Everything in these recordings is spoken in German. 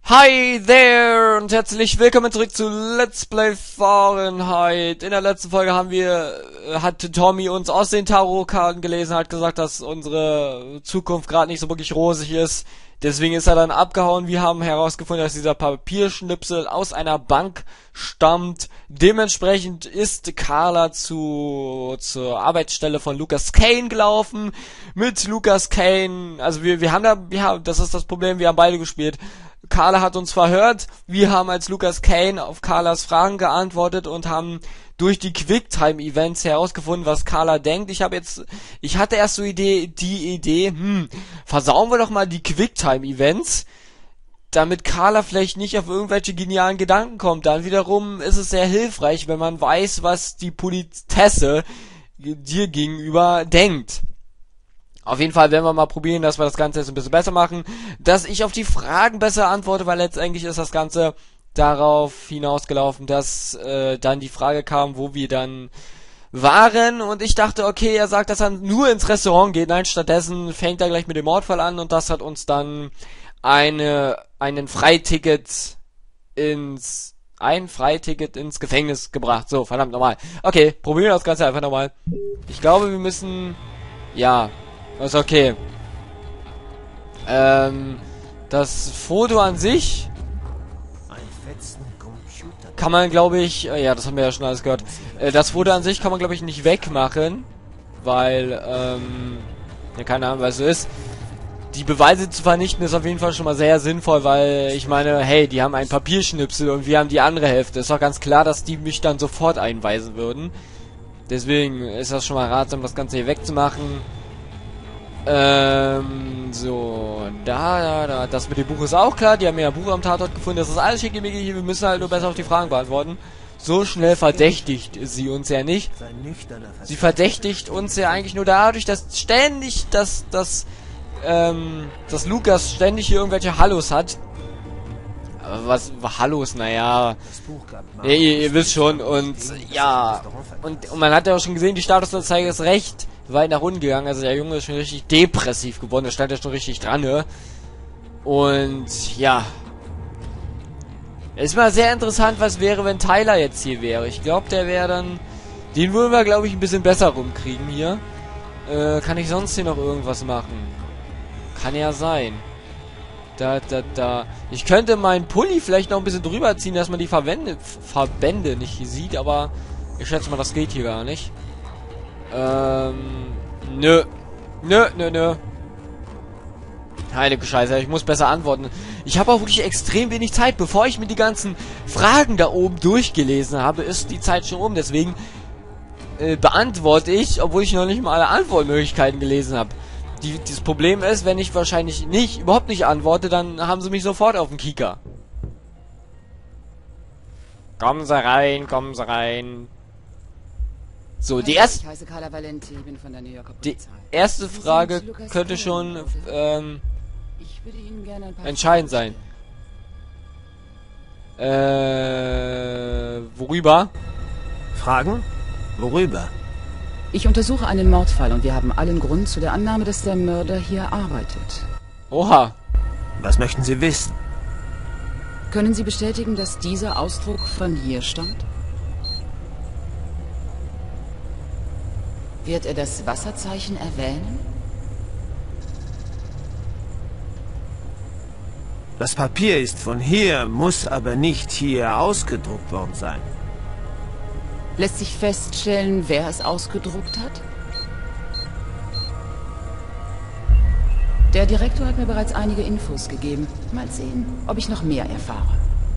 Hi there und herzlich willkommen zurück zu Let's Play Fahrenheit. In der letzten Folge hat Tommy uns aus den Tarotkarten gelesen, hat gesagt, dass unsere Zukunft gerade nicht so wirklich rosig ist. Deswegen ist er dann abgehauen. Wir haben herausgefunden, dass dieser Papierschnipsel aus einer Bank stammt. Dementsprechend ist Carla zur Arbeitsstelle von Lucas Kane gelaufen. Mit Lucas Kane, also das ist das Problem, wir haben beide gespielt. Carla hat uns verhört, wir haben als Lucas Kane auf Carlas Fragen geantwortet und haben durch die Quicktime-Events herausgefunden, was Carla denkt. Ich hatte erst so die Idee, versauen wir doch mal die Quicktime-Events, damit Carla vielleicht nicht auf irgendwelche genialen Gedanken kommt. Dann wiederum ist es sehr hilfreich, wenn man weiß, was die Politesse dir gegenüber denkt. Auf jeden Fall werden wir mal probieren, dass wir das Ganze jetzt ein bisschen besser machen, dass ich auf die Fragen besser antworte, weil letztendlich ist das Ganze darauf hinausgelaufen, dass dann die Frage kam, wo wir dann waren, und ich dachte, okay, er sagt, dass er nur ins Restaurant geht. Nein, stattdessen fängt er gleich mit dem Mordfall an, und das hat uns dann ein Freiticket ins Gefängnis gebracht. So, verdammt nochmal. Okay, probieren wir das Ganze einfach nochmal. Ich glaube, wir müssen... Ja... Ist okay. Das Foto an sich kann man, glaube ich, ja, das haben wir ja schon alles gehört. Das Foto an sich kann man, glaube ich, nicht wegmachen, weil, ja, keine Ahnung, was es ist. Die Beweise zu vernichten ist auf jeden Fall schon mal sehr sinnvoll, weil, ich meine, hey, die haben einen Papierschnipsel und wir haben die andere Hälfte. Ist doch ganz klar, dass die mich dann sofort einweisen würden. Deswegen ist das schon mal ratsam, das Ganze hier wegzumachen. So, das mit dem Buch ist auch klar, die haben ja ein Buch am Tatort gefunden, das ist alles schickimicki, wir müssen halt nur besser auf die Fragen beantworten. So schnell verdächtigt sie uns ja nicht. Sie verdächtigt uns ja eigentlich nur dadurch, dass ständig, dass Lucas ständig hier irgendwelche Hallos hat. Aber was, Hallos, naja, ihr wisst schon, und ja, und man hat ja auch schon gesehen, die Statusanzeige ist recht weit nach unten gegangen, also der Junge ist schon richtig depressiv geworden, da stand ja schon richtig dran, ne? Und ja, ist mal sehr interessant, was wäre, wenn Tyler jetzt hier wäre. Ich glaube, der wäre dann, den würden wir, glaube ich, ein bisschen besser rumkriegen hier. Kann ich sonst hier noch irgendwas machen? Kann ja sein. Ich könnte meinen Pulli vielleicht noch ein bisschen drüber ziehen, dass man die Verbände nicht sieht, aber ich schätze mal, das geht hier gar nicht. Nö. Heilige Scheiße, ich muss besser antworten. Ich habe auch wirklich extrem wenig Zeit. Bevor ich mir die ganzen Fragen da oben durchgelesen habe, ist die Zeit schon um. Deswegen beantworte ich, obwohl ich noch nicht mal alle Antwortmöglichkeiten gelesen habe. Das Problem ist, wenn ich wahrscheinlich überhaupt nicht antworte, dann haben sie mich sofort auf den Kieker. Kommen Sie rein, kommen Sie rein. So, die erste Frage könnte schon entscheidend sein. Worüber? Fragen? Worüber? Ich untersuche einen Mordfall und wir haben allen Grund zu der Annahme, dass der Mörder hier arbeitet. Oha. Was möchten Sie wissen? Können Sie bestätigen, dass dieser Ausdruck von hier stammt? Wird er das Wasserzeichen erwähnen? Das Papier ist von hier, muss aber nicht hier ausgedruckt worden sein. Lässt sich feststellen, wer es ausgedruckt hat? Der Direktor hat mir bereits einige Infos gegeben. Mal sehen, ob ich noch mehr erfahre.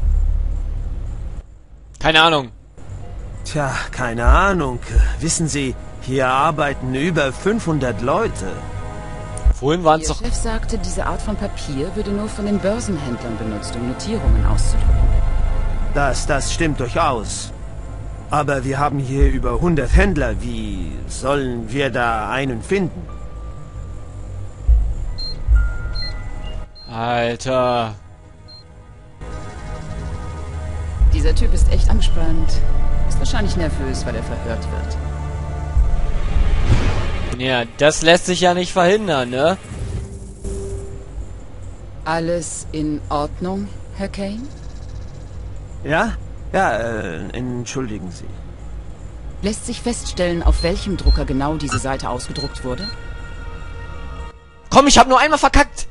Keine Ahnung. Tja, keine Ahnung. Wissen Sie, hier arbeiten über 500 Leute. Vorhin waren es doch... Der Chef sagte, diese Art von Papier würde nur von den Börsenhändlern benutzt, um Notierungen auszudrucken. Das stimmt durchaus. Aber wir haben hier über 100 Händler. Wie sollen wir da einen finden? Alter. Dieser Typ ist echt angespannt. Ist wahrscheinlich nervös, weil er verhört wird. Ja, das lässt sich ja nicht verhindern, ne? Alles in Ordnung? Herr Kane? Ja? Ja, entschuldigen Sie. Lässt sich feststellen, auf welchem Drucker genau diese Seite ausgedruckt wurde? Komm, ich habe nur einmal verkackt!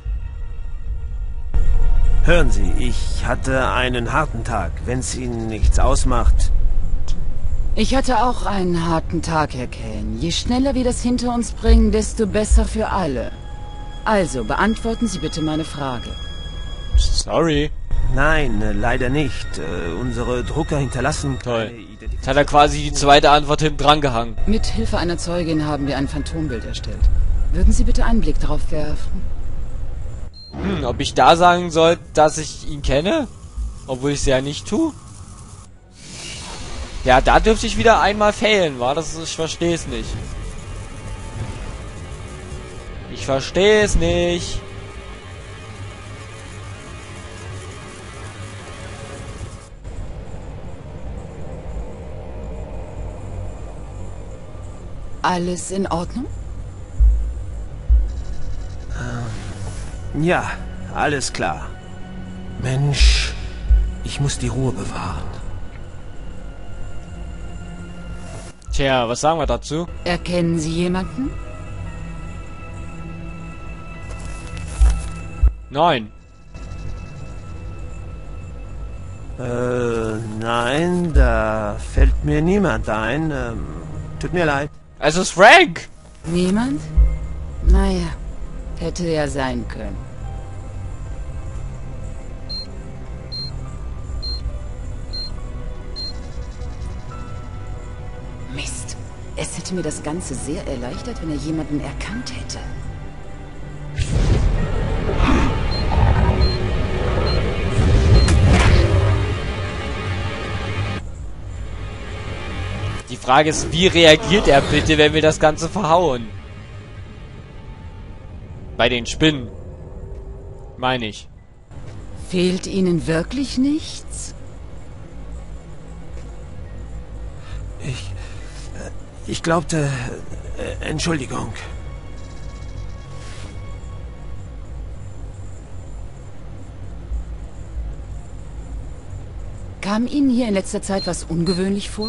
Hören Sie, ich hatte einen harten Tag. Wenn es Ihnen nichts ausmacht... Ich hatte auch einen harten Tag, Herr Kane. Je schneller wir das hinter uns bringen, desto besser für alle. Also, beantworten Sie bitte meine Frage. Sorry. Nein, leider nicht. Unsere Drucker hinterlassen keine Toll. Jetzt Identifikation. hat er quasi die zweite Antwort hinten dran gehangen. Mit Hilfe einer Zeugin haben wir ein Phantombild erstellt. Würden Sie bitte einen Blick darauf werfen? Ob ich da sagen soll, dass ich ihn kenne? Obwohl ich es ja nicht tue? Ja, da dürfte ich wieder einmal failen, war das? Ich verstehe es nicht. Ich verstehe es nicht. Alles in Ordnung? Ja, alles klar. Mensch, ich muss die Ruhe bewahren. Tja, was sagen wir dazu? Erkennen Sie jemanden? Nein. Nein, da fällt mir niemand ein. Tut mir leid. Es ist Frank! Niemand? Naja, hätte ja sein können. Mist. Es hätte mir das Ganze sehr erleichtert, wenn er jemanden erkannt hätte. Die Frage ist, wie reagiert er bitte, wenn wir das Ganze verhauen? Bei den Spinnen. Meine ich. Fehlt Ihnen wirklich nichts? Ich glaubte... Entschuldigung. Kam Ihnen hier in letzter Zeit was ungewöhnlich vor?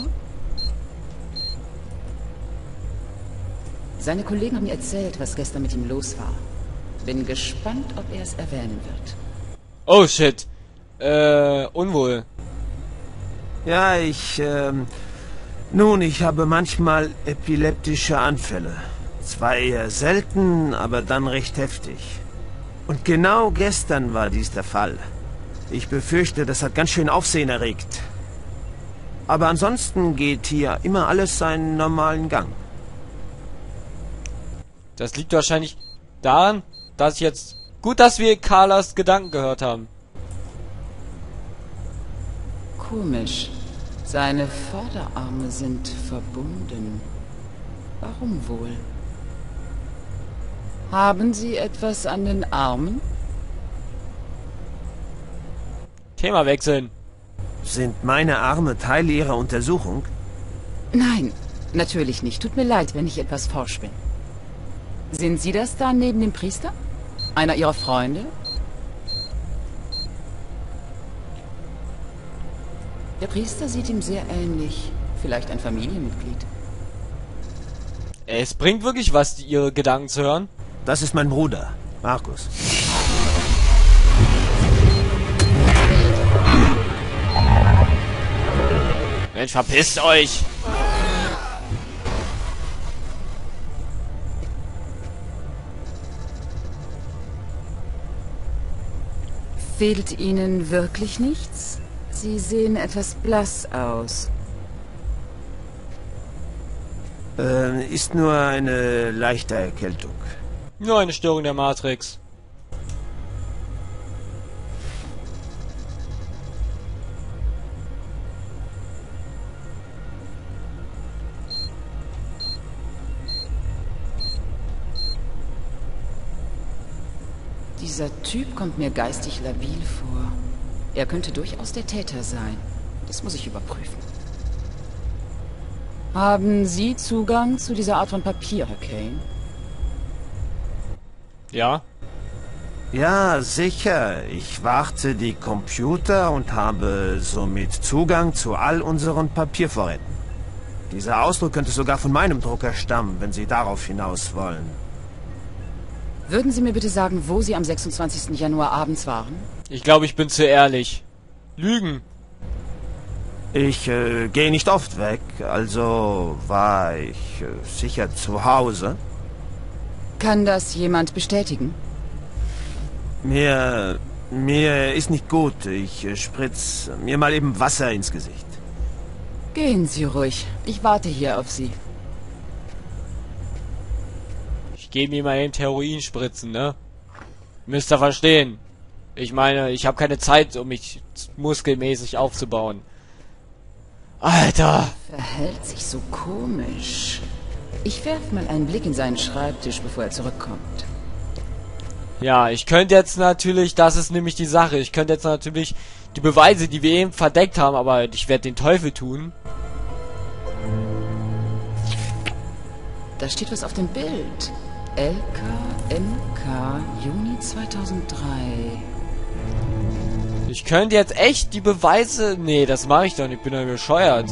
Seine Kollegen haben mir erzählt, was gestern mit ihm los war. Bin gespannt, ob er es erwähnen wird. Oh shit. Unwohl. Ja, Nun, ich habe manchmal epileptische Anfälle. Zwar eher selten, aber dann recht heftig. Und genau gestern war dies der Fall. Ich befürchte, das hat ganz schön Aufsehen erregt. Aber ansonsten geht hier immer alles seinen normalen Gang. Das liegt wahrscheinlich daran, dass ich jetzt... Gut, dass wir Carlas Gedanken gehört haben. Komisch. Seine Vorderarme sind verbunden. Warum wohl? Haben Sie etwas an den Armen? Thema wechseln. Sind meine Arme Teil Ihrer Untersuchung? Nein, natürlich nicht. Tut mir leid, wenn ich etwas forsch bin. Sind Sie das da neben dem Priester? Einer Ihrer Freunde? Der Priester sieht ihm sehr ähnlich. Vielleicht ein Familienmitglied. Es bringt wirklich was, ihre Gedanken zu hören. Das ist mein Bruder, Markus. Mensch, verpisst euch! Fehlt Ihnen wirklich nichts? Sie sehen etwas blass aus. Ist nur eine leichte Erkältung. Nur eine Störung der Matrix. Dieser Typ kommt mir geistig labil vor. Er könnte durchaus der Täter sein. Das muss ich überprüfen. Haben Sie Zugang zu dieser Art von Papier, Herr Kane? Ja. Ja, sicher. Ich warte die Computer und habe somit Zugang zu all unseren Papiervorräten. Dieser Ausdruck könnte sogar von meinem Drucker stammen, wenn Sie darauf hinaus wollen. Würden Sie mir bitte sagen, wo Sie am 26. Januar abends waren? Ich glaube, ich bin zu ehrlich. Lügen. Ich gehe nicht oft weg, also war ich sicher zu Hause. Kann das jemand bestätigen? Mir ist nicht gut. Ich spritz mir mal eben Wasser ins Gesicht. Gehen Sie ruhig. Ich warte hier auf Sie. Ich gebe ihm mal eben Heroin spritzen, ne? Müsst ihr verstehen. Ich meine, ich habe keine Zeit, um mich muskelmäßig aufzubauen. Alter! Verhält sich so komisch. Ich werfe mal einen Blick in seinen Schreibtisch, bevor er zurückkommt. Ja, ich könnte jetzt natürlich, das ist nämlich die Sache, ich könnte jetzt natürlich die Beweise, die wir eben verdeckt haben, aber ich werde den Teufel tun. Da steht was auf dem Bild. LKMK, Juni 2003. Ich könnte jetzt echt die Beweise... Nee, das mache ich doch nicht, ich bin doch bescheuert.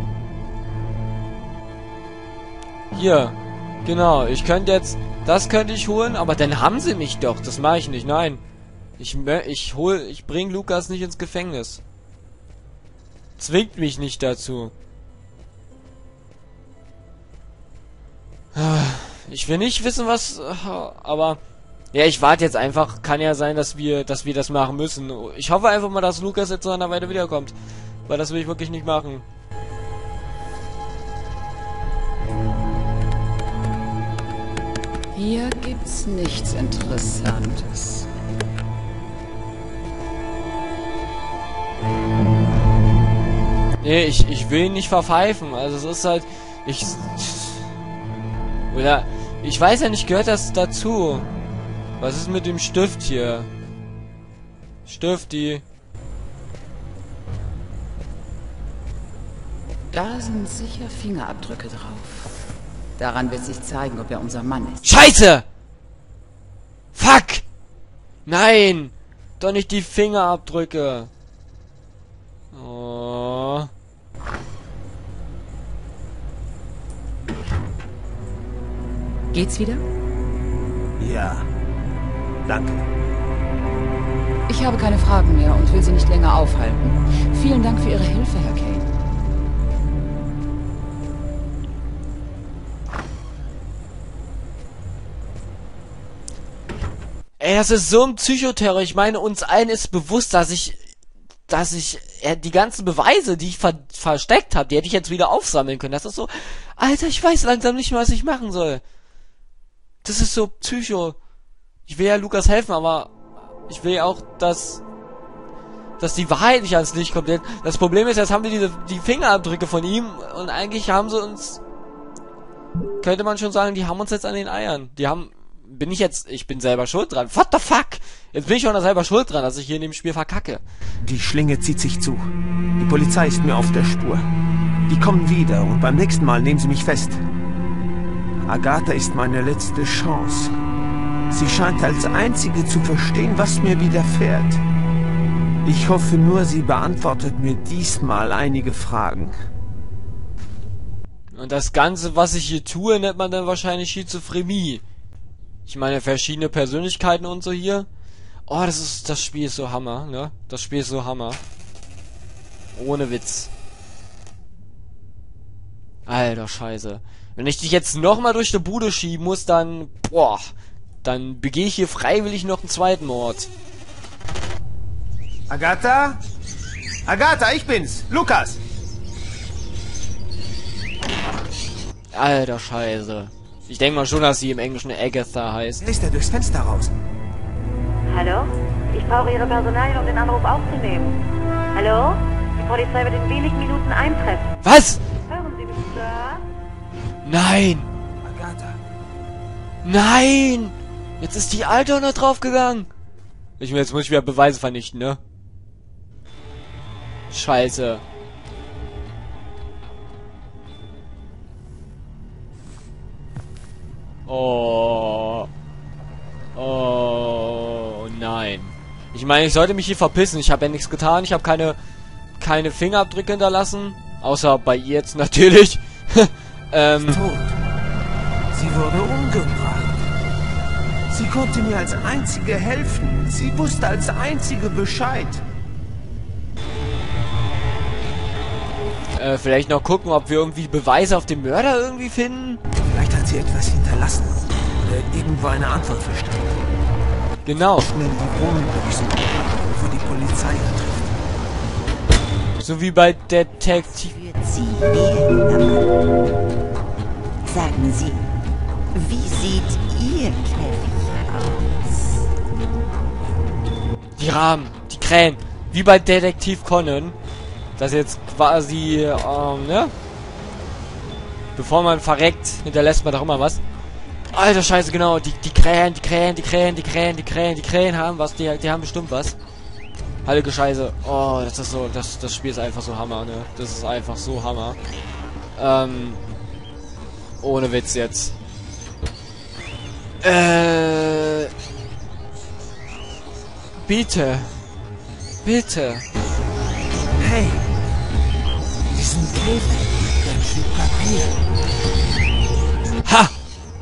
Hier, genau, ich könnte jetzt... Das könnte ich holen, aber dann haben sie mich doch. Das mache ich nicht, nein. Ich bring Lukas nicht ins Gefängnis. Zwingt mich nicht dazu. Ich will nicht wissen, was... Aber... Ja, ich warte jetzt einfach. Kann ja sein, dass wir das machen müssen. Ich hoffe einfach mal, dass Lukas jetzt noch weiter wiederkommt. Weil das will ich wirklich nicht machen. Hier gibt's nichts Interessantes. Nee, ich will ihn nicht verpfeifen. Also es ist halt... Oder... Ich weiß ja nicht, gehört das dazu? Was ist mit dem Stift hier? Stifti. Da sind sicher Fingerabdrücke drauf. Daran wird sich zeigen, ob er unser Mann ist. Scheiße! Fuck! Nein! Doch nicht die Fingerabdrücke. Oh. Geht's wieder? Ja, danke. Ich habe keine Fragen mehr und will Sie nicht länger aufhalten. Vielen Dank für Ihre Hilfe, Herr Kane. Ey, das ist so ein Psychoterror. Ich meine, uns allen ist bewusst, dass ich die ganzen Beweise, die ich versteckt habe, die hätte ich jetzt wieder aufsammeln können. Das ist so, Alter, ich weiß langsam nicht mehr, was ich machen soll. Das ist so Psycho. Ich will ja Lukas helfen, aber ich will auch, dass die Wahrheit nicht ans Licht kommt. Das Problem ist, jetzt haben wir die Fingerabdrücke von ihm und eigentlich haben sie uns, könnte man schon sagen, die haben uns jetzt an den Eiern. Ich bin selber schuld dran. What the fuck? Jetzt bin ich auch noch selber schuld dran, dass ich hier in dem Spiel verkacke. Die Schlinge zieht sich zu. Die Polizei ist mir auf der Spur. Die kommen wieder und beim nächsten Mal nehmen sie mich fest. Agatha ist meine letzte Chance. Sie scheint als einzige zu verstehen, was mir widerfährt. Ich hoffe nur, sie beantwortet mir diesmal einige Fragen. Und das Ganze, was ich hier tue, nennt man dann wahrscheinlich Schizophrenie. Ich meine, verschiedene Persönlichkeiten und so hier. Oh, das Spiel ist so Hammer, ne? Das Spiel ist so Hammer. Ohne Witz. Alter Scheiße. Wenn ich dich jetzt nochmal durch die Bude schieben muss, dann... Boah. Dann begehe ich hier freiwillig noch einen zweiten Mord. Agatha? Agatha, ich bin's. Lukas. Alter Scheiße. Ich denke mal schon, dass sie im Englischen Agatha heißt. Wer ist da durchs Fenster raus? Hallo? Ich brauche Ihre Personalien, um den Anruf aufzunehmen. Hallo? Die Polizei wird in wenigen Minuten eintreffen. Was? Hören Sie mich, Sir? Nein! Agatha. Nein! Jetzt ist die Alte auch noch draufgegangen. Jetzt muss ich wieder Beweise vernichten, ne? Scheiße. Oh. Oh Nein. Ich meine, ich sollte mich hier verpissen. Ich habe ja nichts getan. Ich habe keine Fingerabdrücke hinterlassen. Außer bei ihr jetzt natürlich. Tot. Sie wurde umgebracht. Sie konnte mir als Einzige helfen. Sie wusste als Einzige Bescheid. Vielleicht noch gucken, ob wir irgendwie Beweise auf den Mörder irgendwie finden. Vielleicht hat sie etwas hinterlassen. Oder irgendwo eine Antwort versteckt. Genau. Schnell die Wohnung durchsuchen, bevor die Polizei antrifft. So wie bei Detektiv... Führt Sie näher, junger Mann. Sagen Sie, wie sieht Ihr Käfig aus? Die Rahmen, die Krähen. Wie bei Detektiv Conan. Das jetzt quasi, ne? Bevor man verreckt, hinterlässt man doch immer was. Alter Scheiße, genau. Die Krähen haben was. Die haben bestimmt was. Heilige Scheiße. Oh, das ist so, das Spiel ist einfach so Hammer, ne? Das ist einfach so Hammer. Ohne Witz jetzt. Bitte. Bitte. Hey! Diesen Käfig liegt ein Stück Papier. Ha!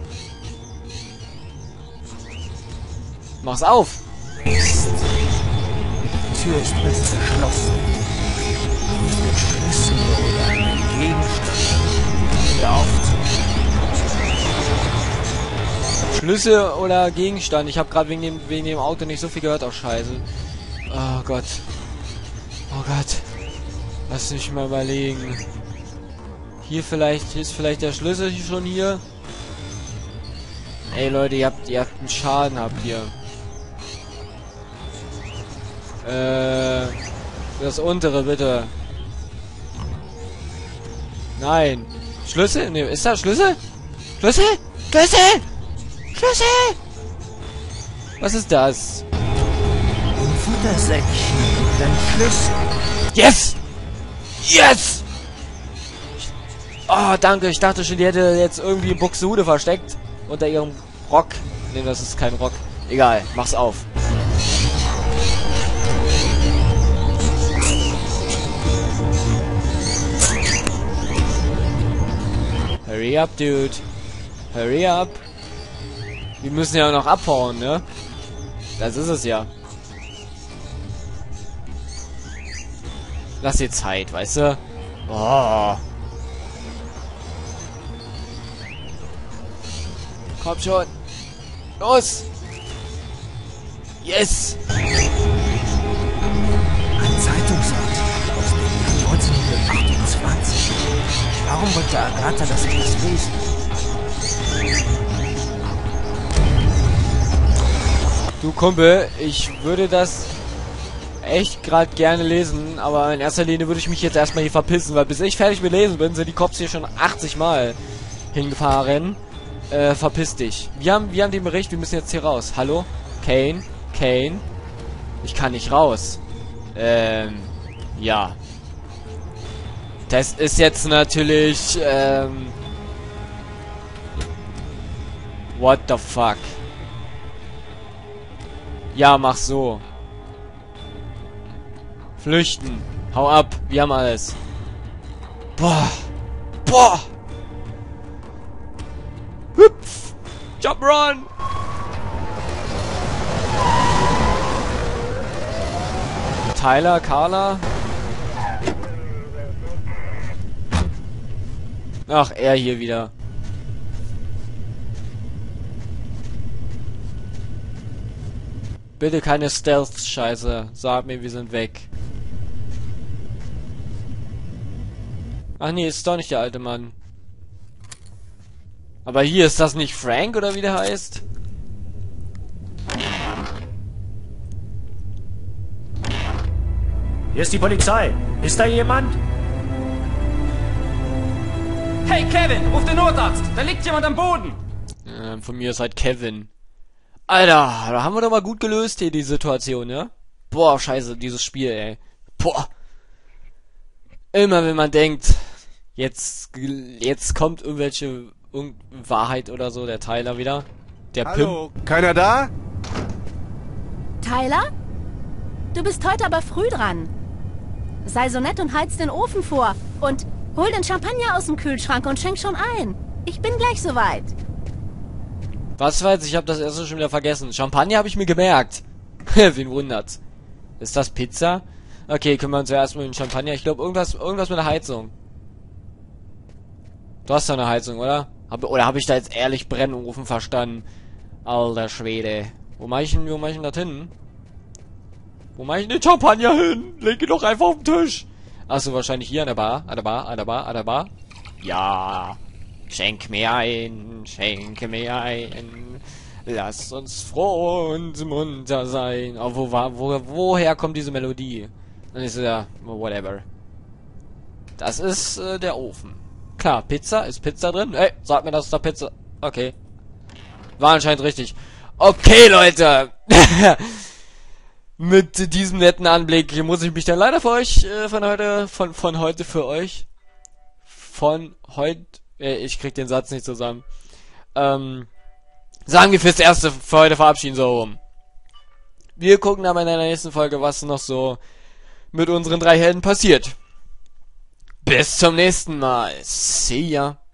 Mach's auf! Die Tür ist fest verschlossen. Nicht mit Schlüssel oder einem Gegenstand. Wieder aufzunehmen. Schlüssel oder Gegenstand. Ich habe gerade wegen dem Auto nicht so viel gehört. Oh, Scheiße. Oh Gott. Oh Gott. Lass mich mal überlegen. Hier ist vielleicht der Schlüssel schon hier. Ey Leute, ihr habt einen Schaden habt ihr. Das untere bitte. Nein. Schlüssel? Ne, ist da Schlüssel? Schlüssel? Schlüssel? Schlüssel? Was ist das? Im Futtersäckchen liegt ein Schlüssel. Yes! Yes! Oh, danke. Ich dachte schon, die hätte jetzt irgendwie Buxtehude versteckt. Unter ihrem Rock. Ne, das ist kein Rock. Egal, mach's auf. Hurry up, dude. Hurry up. Wir müssen ja noch abhauen, ne? Das ist es ja. Lass dir Zeit, weißt du? Oh. Komm schon. Los. Yes. Ein Zeitungsartikel aus dem Jahr 1928. Warum wollte Agatha das etwas lesen? Du Kumpel, ich würde das echt gerade gerne lesen, aber in erster Linie würde ich mich jetzt erstmal hier verpissen, weil bis ich fertig mit lesen bin, sind die Cops hier schon 80 Mal hingefahren. Verpiss dich. Wir haben den Bericht, wir müssen jetzt hier raus. Hallo? Kane? Kane? Ich kann nicht raus. Ja. Das ist jetzt natürlich, what the fuck? Ja, mach so. Flüchten. Hau ab. Wir haben alles. Boah. Boah. Hüpf. Jump run. Tyler, Carla. Ach, er hier wieder. Bitte keine Stealth-Scheiße. Sag mir, wir sind weg. Ach nee, ist doch nicht der alte Mann. Aber hier, ist das nicht Frank, oder wie der heißt? Hier ist die Polizei. Ist da jemand? Hey Kevin, ruf den Notarzt! Da liegt jemand am Boden! Von mir ist halt Kevin. Alter, da haben wir doch mal gut gelöst hier die Situation, ja? Boah, scheiße, dieses Spiel, ey. Boah. Immer wenn man denkt, jetzt kommt irgendwelche Wahrheit oder so, der Tyler wieder. Der Hallo, keiner da? Tyler? Du bist heute aber früh dran. Sei so nett und heiz den Ofen vor. Und hol den Champagner aus dem Kühlschrank und schenk schon ein. Ich bin gleich soweit. Was weiß ich, habe das erste schon wieder vergessen. Champagner habe ich mir gemerkt. Wen wundert's? Ist das Pizza? Okay, kümmern wir uns zuerst mal um den Champagner. Ich glaube, irgendwas mit der Heizung. Du hast doch eine Heizung, oder? Habe ich da jetzt ehrlich Brennofen verstanden? Alter Schwede. Wo mach ich denn das hin? Wo mach ich den Champagner hin? Leg ihn doch einfach auf den Tisch. Achso, wahrscheinlich hier an der Bar. An der Bar. Ja. Schenk mir ein. Lass uns froh und munter sein. Oh, woher kommt diese Melodie? Dann ist ja, whatever. Das ist der Ofen. Klar, Pizza. Ist Pizza drin? Ey, sag mir, das ist da Pizza. Okay. War anscheinend richtig. Okay, Leute. Mit diesem netten Anblick muss ich mich dann leider für euch, ich krieg den Satz nicht zusammen. Sagen wir fürs Erste für heute verabschieden, so rum. Wir gucken aber in der nächsten Folge, was noch so mit unseren 3 Helden passiert. Bis zum nächsten Mal. See ya.